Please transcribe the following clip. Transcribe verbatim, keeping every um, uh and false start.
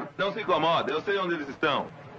Não se incomoda, eu sei onde eles estão.